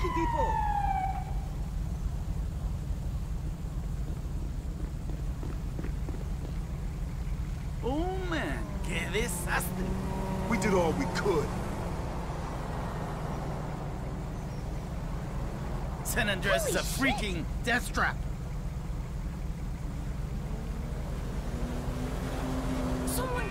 fucking people! Oh man, qué desastre. We did all we could. San Andreas is a Holy shit. freaking death trap. Someone